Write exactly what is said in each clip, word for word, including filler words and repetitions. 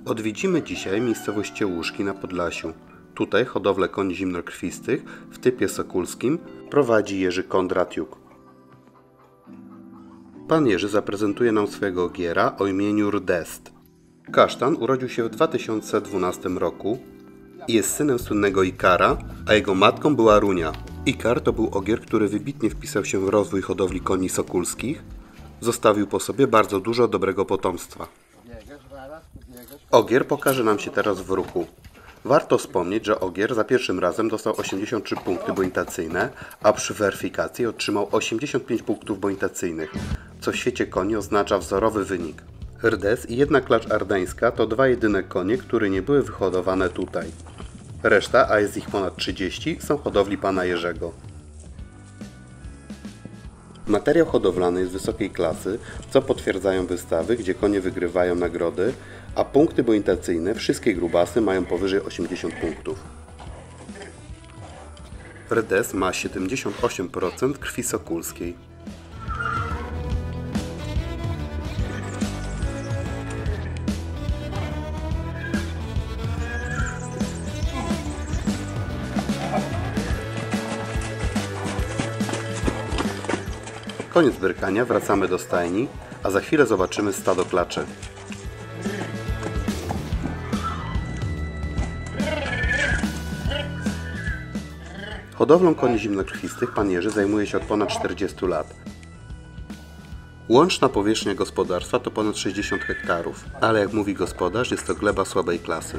Odwiedzimy dzisiaj miejscowość Ciełuszki na Podlasiu. Tutaj hodowlę koni zimnokrwistych w typie sokulskim prowadzi Jerzy Kondratiuk. Pan Jerzy zaprezentuje nam swojego ogiera o imieniu Rdest. Kasztan urodził się w dwa tysiące dwunastym roku i jest synem słynnego Ikara, a jego matką była Runia. Ikar to był ogier, który wybitnie wpisał się w rozwój hodowli koni sokulskich. Zostawił po sobie bardzo dużo dobrego potomstwa. Ogier pokaże nam się teraz w ruchu. Warto wspomnieć, że ogier za pierwszym razem dostał osiemdziesiąt trzy punkty bonitacyjne, a przy weryfikacji otrzymał osiemdziesiąt pięć punktów bonitacyjnych, co w świecie koni oznacza wzorowy wynik. Rdest i jedna klacz ardeńska to dwa jedyne konie, które nie były wyhodowane tutaj. Reszta, a jest ich ponad trzydzieści, są hodowli pana Jerzego. Materiał hodowlany jest wysokiej klasy, co potwierdzają wystawy, gdzie konie wygrywają nagrody, a punkty bonitacyjne wszystkie grubasy mają powyżej osiemdziesiąt punktów. Rdest ma siedemdziesiąt osiem procent krwi sokulskiej. Koniec brykania, wracamy do stajni, a za chwilę zobaczymy stado klaczy. Hodowlą koni zimnokrwistych pan Jerzy zajmuje się od ponad czterdziestu lat. Łączna powierzchnia gospodarstwa to ponad sześćdziesiąt hektarów, ale jak mówi gospodarz, jest to gleba słabej klasy.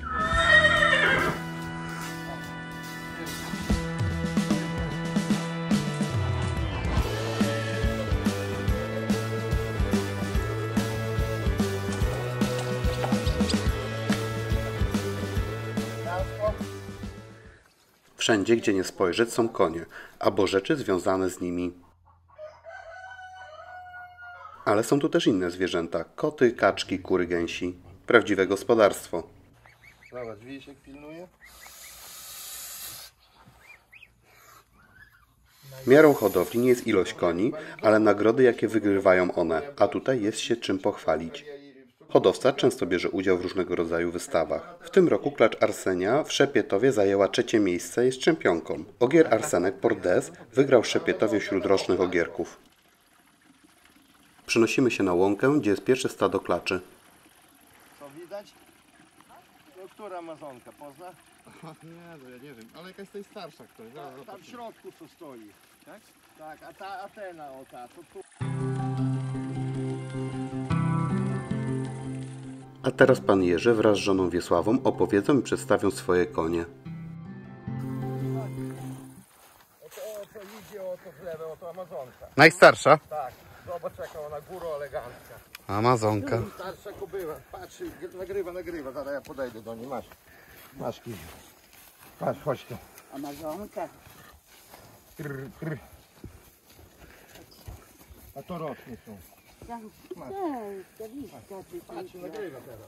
Wszędzie, gdzie nie spojrzeć, są konie, albo rzeczy związane z nimi. Ale są tu też inne zwierzęta. Koty, kaczki, kury, gęsi. Prawdziwe gospodarstwo. Zobacz, widzisz jak pilnuje? Miarą hodowli nie jest ilość koni, ale nagrody, jakie wygrywają one, a tutaj jest się czym pochwalić. Hodowca często bierze udział w różnego rodzaju wystawach. W tym roku klacz Arsenia w Szepietowie zajęła trzecie miejsce i jest czempionką. Ogier Arsenek Pordes wygrał w Szepietowie wśród rocznych ogierków. Przenosimy się na łąkę, gdzie jest pierwsze stado klaczy. Co widać? No, która Amazonka, pozna? Nie, no ja nie wiem, ale jakaś tutaj starsza ktoś. Ta, tam w środku co stoi. Tak? Tak, a ta Atena, o ta, to tu. A teraz pan Jerzy wraz z żoną Wiesławą opowiedzą i przedstawią swoje konie. Oto, oto idzie, oto w lewo, oto Amazonka. Najstarsza? Tak, zobacz jaka ona góro elegancka. Amazonka. Starsza kubyła, patrzy, nagrywa, nagrywa, zaraz ja podejdę do niej, masz. Masz kiziu. Patrz, chodź tu. Amazonka. Trr, trr. A to rocznie są. Masz. Patrz, nagrywa teraz.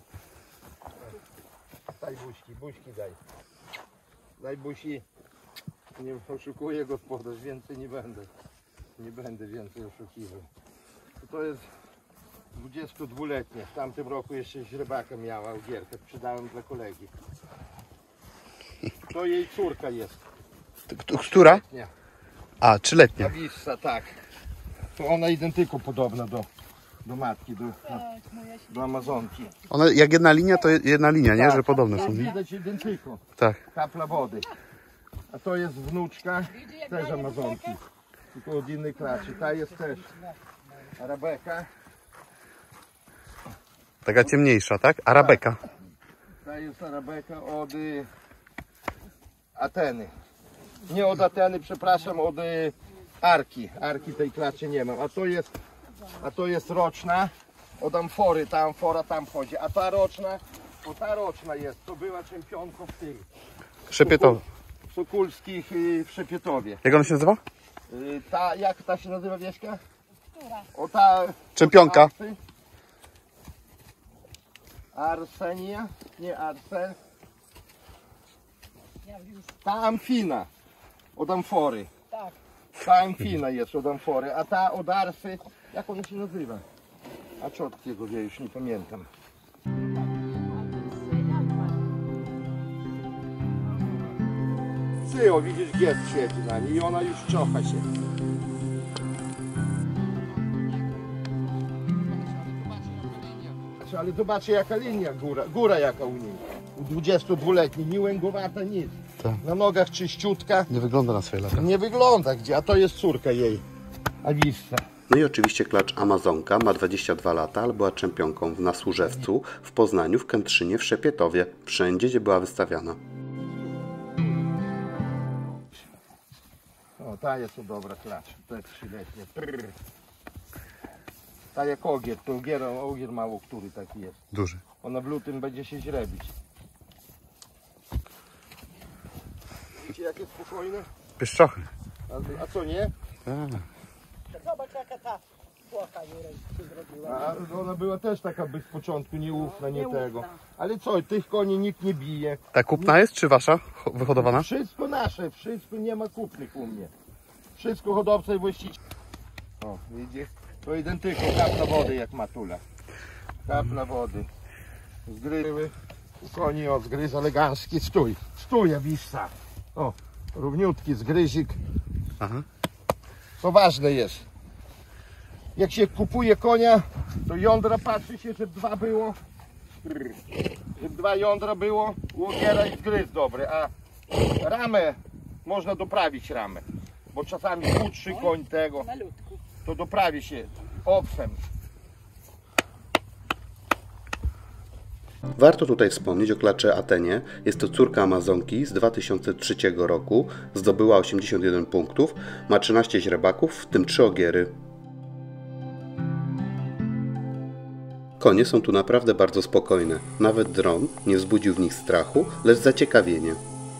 Daj buźki, buźki daj. Daj buzi. Nie oszukuję gospodarz, więcej nie będę. Nie będę więcej oszukiwał. To jest dwudziestodwuletnia. W tamtym roku jeszcze źrebaka miała ogierkę. Sprzedałem dla kolegi. To jej córka jest. Która? Nie. A, trzyletnia. Awissa, tak. To ona identyko podobna do, do matki, do, do Amazonki. Ona jak jedna linia, to jedna linia, nie? Tak. Że podobne są, nie? Widać identyko. Tak. Kapla wody. A to jest wnuczka też Amazonki. Tylko od innej klaczy. Ta jest też Arabeka. Taka ciemniejsza, tak? Arabeka. Ta jest Arabeka od y, Ateny. Nie od Ateny, przepraszam, od y, Arki. Arki tej klaczy nie mam. A to jest, a to jest roczna od Amfory. Ta Amfora tam chodzi. A ta roczna, bo ta roczna jest. To była czempionką w tym. Szepietowa. W Sokulskich y, w Szepietowie. Jak ona się nazywa? Y, ta, jak ta się nazywa, Wieśka? O ta... Czempionka. Arsy. Arsenia, nie Arsen. Ta Amfina od Amfory. Tak. Ta Amfina jest od Amfory, a ta od Arsy, jak ona się nazywa? A czotkiego wie, już nie pamiętam. psy, o widzisz, giest siedzi na niej i ona już czocha się. Ale zobaczcie jaka linia, góra, góra jaka u niej. U dwudziestodwuletniej, nie łęgowata, nic. Tak. Na nogach czyściutka. Nie wygląda na swoje lata. Nie wygląda gdzie, a to jest córka jej, Awissa. No i oczywiście klacz Amazonka ma dwadzieścia dwa lata, ale była czempionką na Służewcu, w Poznaniu, w Kętrzynie, w Szepietowie. Wszędzie, gdzie była wystawiana. O, ta jest to dobra klacz, to jest trzyletnia. Ta jak ogier, to ogier, ogier mało który taki jest. Duży. Ona w lutym będzie się źrebić. Widzicie jakie spokojne? Pieszczochy. A, a co nie? Tak. Zobacz jaka ta płocha się zrobiła. A ona była też taka by z początku nieufna, nie Nieufna. tego. Ale co, tych koni nikt nie bije. Ta kupna jest czy wasza ho- wyhodowana? Wszystko nasze, wszystko nie ma kupnych u mnie. Wszystko hodowca i właściciel. O, widzisz? To identyko, kapla wody jak matula. Kapla wody. Zgrywy. Koni o zgryz elegancki. Stój, stój, Awissa. O, równiutki zgryzik. Aha. To ważne jest. Jak się kupuje konia, to jądra patrzy się, żeby dwa było. Żeby dwa jądra było, u ogiera i zgryz dobry, a ramę można doprawić ramę. Bo czasami chudszy koń tego, Malutku. to doprawi się owsem. Warto tutaj wspomnieć o klaczy Atenie. Jest to córka Amazonki z dwa tysiące trzeciego roku. Zdobyła osiemdziesiąt jeden punktów, ma trzynaście źrebaków, w tym trzy ogiery. Konie są tu naprawdę bardzo spokojne. Nawet dron nie wzbudził w nich strachu, lecz zaciekawienie.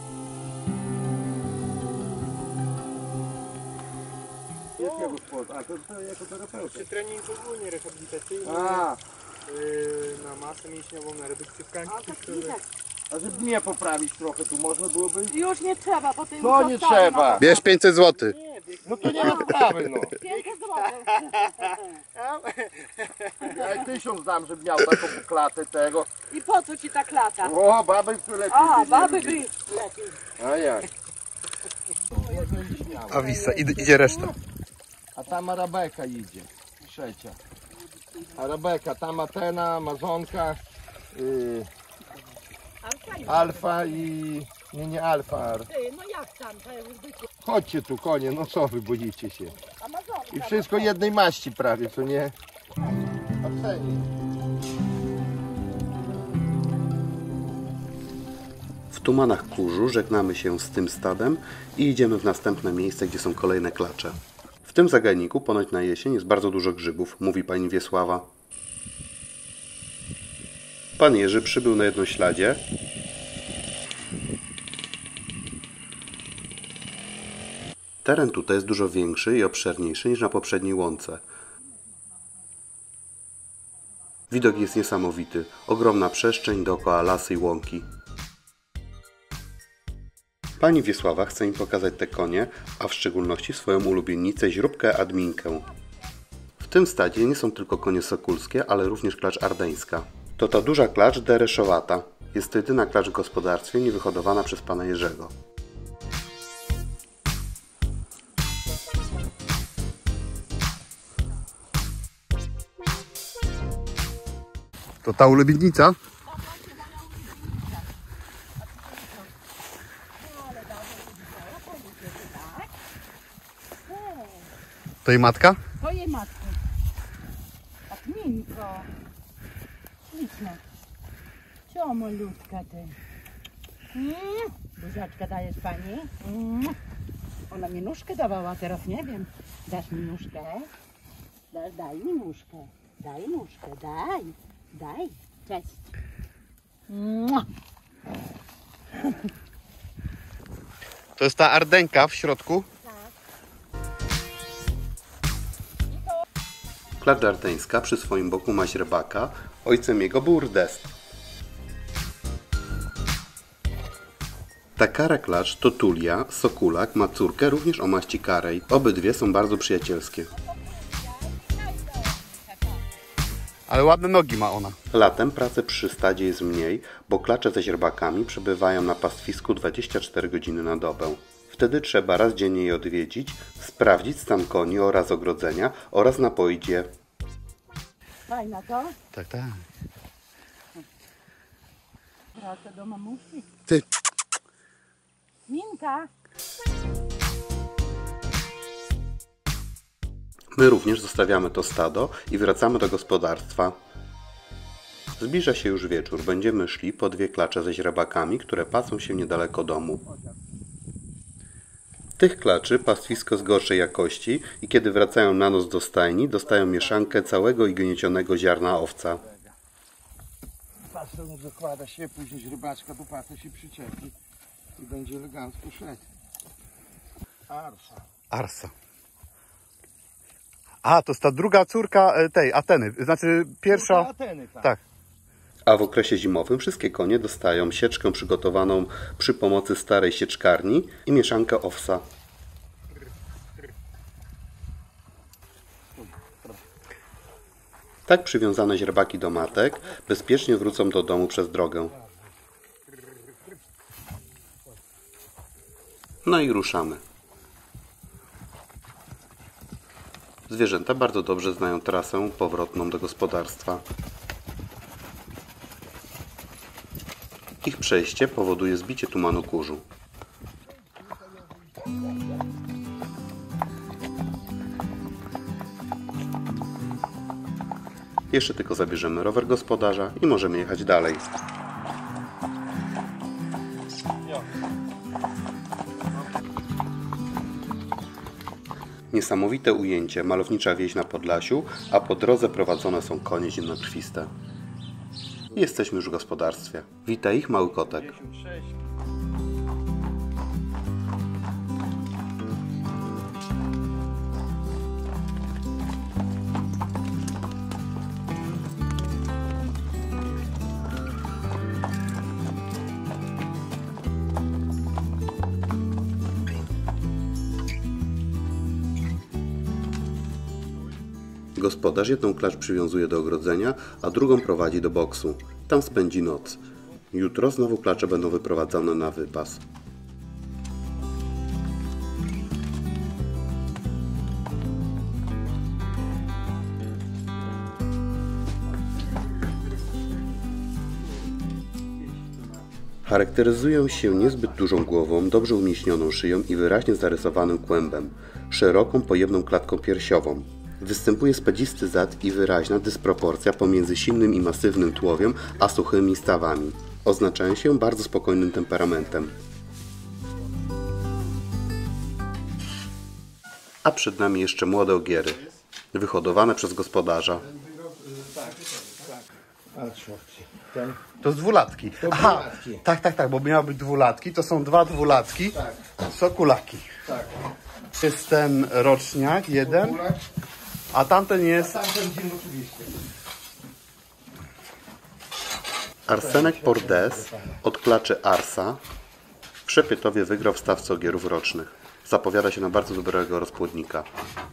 Jakiego sportu? A to, to jako terapeuta. Przy treningu ogólnie rehabilitacyjnym, A, yy, na masę mięśniową, na redukcję tkanki tłuszczowej. a żeby mnie poprawić trochę, tu można byłoby... Już nie trzeba, bo ty To już nie została. trzeba. Bierz pięćset złotych. No to nie ma sprawy, no. Pięknie złotych. Ja tysiąc dam, żeby miał taką klatę tego. I po co ci ta klata? O, baby tu lepiej. A, baby by lepiej. A jak? A wisa, idzie, idzie reszta. A tam Arabeka idzie, trzecia. Arabeka, tam Atena, Amazonka, yy, Alfa i... Nie, nie Alfa. Ar. Ty, no jak tam? To już bycie. Chodźcie tu konie, no co wy boicie się? Amazonka. I wszystko jednej maści prawie, co nie? Arseni. W Tumanach Kurzu żegnamy się z tym stadem i idziemy w następne miejsce, gdzie są kolejne klacze. W tym zagajniku ponoć na jesień jest bardzo dużo grzybów, mówi pani Wiesława. Pan Jerzy przybył na jednośladzie. Teren tutaj jest dużo większy i obszerniejszy niż na poprzedniej łące. Widok jest niesamowity. Ogromna przestrzeń, dookoła lasy i łąki. Pani Wiesława chce im pokazać te konie, a w szczególności swoją ulubienicę źróbkę Adminkę. W tym stadzie nie są tylko konie sokulskie, ale również klacz ardeńska. To ta duża klacz dereszowata. Jest to jedyna klacz w gospodarstwie niewyhodowana przez pana Jerzego. To ta ulubienica? To jej matka? To jej matko. Tak miękko. Śliczne. Co malutka ty? Mm? Buziaczka dajesz pani? Mm? Ona mi nóżkę dawała, teraz nie wiem. Dasz mi nóżkę? Da, daj mi nóżkę. Daj nóżkę, daj. Daj. Cześć. Mua. To jest ta Ardenka w środku. Klacz ardeńska przy swoim boku ma źrebaka, ojcem jego był Rdest. Ta kara klacz to Tulia, sokulak, ma córkę również o maści karej. Obydwie są bardzo przyjacielskie. Ale ładne nogi ma ona. Latem pracy przy stadzie jest mniej, bo klacze ze źrebakami przebywają na pastwisku dwadzieścia cztery godziny na dobę. Wtedy trzeba raz dziennie je odwiedzić, sprawdzić stan koni oraz ogrodzenia oraz napoić je. Fajna to? Tak, tak. Wraca do mamusi. Ty. Minka. My również zostawiamy to stado i wracamy do gospodarstwa. Zbliża się już wieczór. Będziemy szli po dwie klacze ze źrebakami, które pasą się niedaleko domu. Tych klaczy pastwisko z gorszej jakości i kiedy wracają na noc do stajni, dostają mieszankę całego i gniecionego ziarna owca. Pasę zakłada się, później rybaczka do pasy się przyczepi i będzie elegancko szedł. Arsa. Arsa. A, to jest ta druga córka e, tej Ateny. Znaczy pierwsza... Ateny, tak. Tak. A w okresie zimowym wszystkie konie dostają sieczkę przygotowaną przy pomocy starej sieczkarni i mieszankę owsa. Tak przywiązane źrebaki do matek bezpiecznie wrócą do domu przez drogę. No i ruszamy. Zwierzęta bardzo dobrze znają trasę powrotną do gospodarstwa. Ich przejście powoduje zbicie tumanu kurzu. Jeszcze tylko zabierzemy rower gospodarza i możemy jechać dalej. Niesamowite ujęcie, malownicza wieś na Podlasiu, a po drodze prowadzone są konie zimnokrwiste. Jesteśmy już w gospodarstwie. Wita ich mały kotek. Gospodarz jedną klacz przywiązuje do ogrodzenia, a drugą prowadzi do boksu. Tam spędzi noc. Jutro znowu klacze będą wyprowadzone na wypas. Charakteryzują się niezbyt dużą głową, dobrze umieśnioną szyją i wyraźnie zarysowanym kłębem, szeroką, pojemną klatką piersiową. Występuje spadzisty zad i wyraźna dysproporcja pomiędzy silnym i masywnym tułowiem, a suchymi stawami. Oznaczają się bardzo spokojnym temperamentem. A przed nami jeszcze młode ogiery, wyhodowane przez gospodarza. Ten. To z dwulatki. To Aha, dwulatki. tak, tak, tak, bo miały być dwulatki. To są dwa dwulatki. Tak. Sokulaki. Tak. Jest ten roczniak, jeden, Kulak, a tamten jest... tamten dzień oczywiście. Arsenek Pordes od klaczy Arsa w Szepietowie wygrał w stawce ogierów rocznych. Zapowiada się na bardzo dobrego rozpłodnika.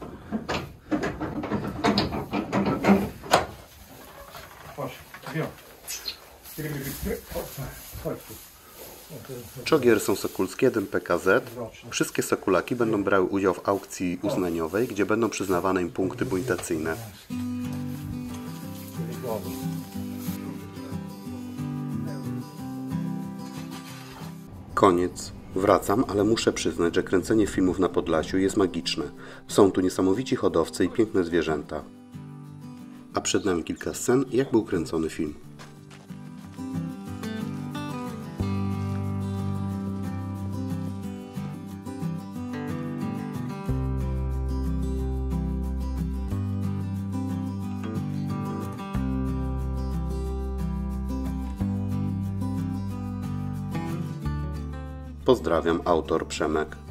Chodź, wziął. Chodź tu. Trzy ogiery są sokulskie, jeden P K Z. Wszystkie sokulaki będą brały udział w aukcji uznaniowej, gdzie będą przyznawane im punkty bonificacyjne. Koniec. Wracam, ale muszę przyznać, że kręcenie filmów na Podlasiu jest magiczne. Są tu niesamowici hodowcy i piękne zwierzęta. A przed nami kilka scen, jak był kręcony film. Pozdrawiam, autor Przemek.